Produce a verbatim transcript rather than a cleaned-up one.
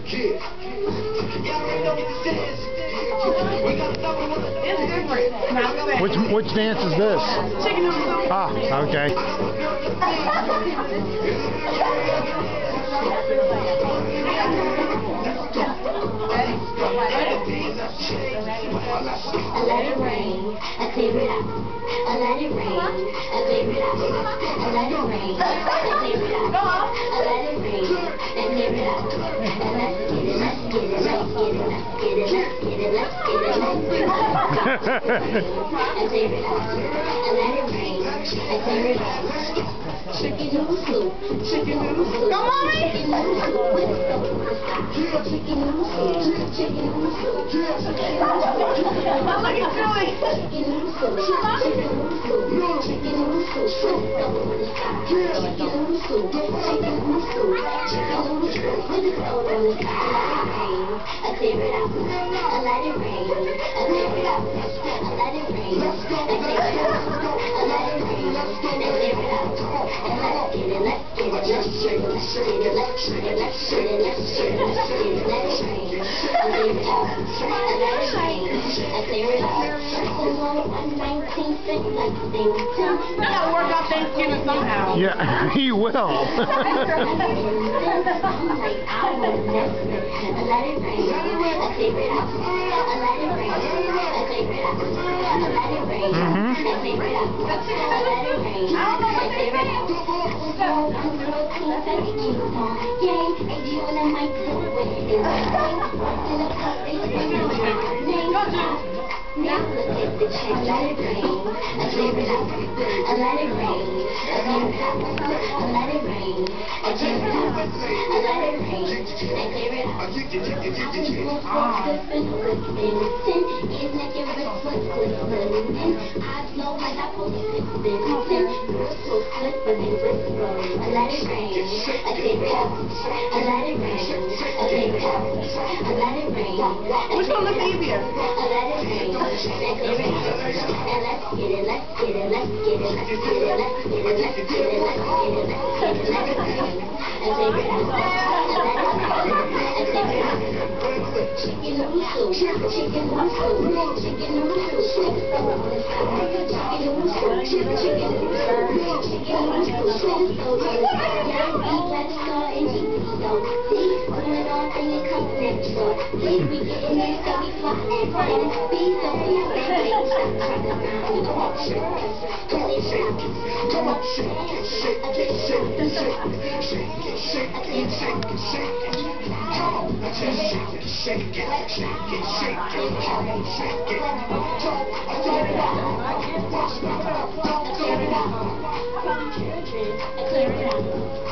Which which dance is this? Chicken noodle soup. Ah, okay. I let it rain, I clear it out. I let it rain, I clear it out. I let it rain, I clear it out. I let it rain, and clear it out. And let's get it, let's get it, let's get it, let's get it, let's get it, let's get it, let's get it. I clear it out. I let it rain, I clear it out. Chicken noodle soup, chicken noodle soup. Go, mommy! Chicken noodle soup with soap on the side. Chicken noodle soup, chicken noodle soup. Look at Julie. Chicken noodle soup, chicken noodle soup. Chicken noodle soup with soap on the side. Chicken noodle soup, chicken noodle soup. Chicken noodle soup with soap on the side. I clear it out. I let it rain. I clear it out. I let it rain. I clear it out. I let it rain. I clear it out. And let's get it, let's get it, let's get it, let's get it, let's get it, let's get it, let's get it, let's get it, let it rain. I clear it out. I let it rain. I clear it out. one nineteen cent like thing. You gotta work out Thanksgiving somehow. Yeah, he will. I let it rain. I clear it out. I let it rain. I clear it out. I let it rain. I clear it out. I let it rain. I clear it out. I'm protein, fatty, keep on. Yay, and you and I might do it. In a cup, they spring on my name. Now look at the check. I let it rain. I clear it out. I let it rain. I clear it out. I let it rain. I clear it out. I let it rain. I clear it out. I was more flippin', flippin'. Sin is naked wrist was glistening. I flow like I post flippin'. Sin girls so flippin' and whispering. I let it rain. I clear it out. I let it rain. I clear it out. I let it rain. Which one looks easier? I let it rain. And clear it out. And let's get it, let's get it, let's get it, let's get it, let's get it, let's get it, let's get it, let's get it, let's get it. And clear it out. And clear it out. Chicken noodle soup, chicken noodle soup, chicken noodle soup, chicken noodle soup, chicken noodle soup, chicken noodle soup, chicken noodle soup. Yeah, eat like star and eat so. See, put it on and you come next door. See, we get in there so we fly and fly and speed so we bang bang stop trying to run with the walk shit. Cause it's out. Come on, shake it, shake it, shake it, shake it, shake it, shake it, shake it, shake it. Come on, just shake it, shake it, shake it, shake it. Come on, shake it. I clear it out. I clear it out. I clear it out.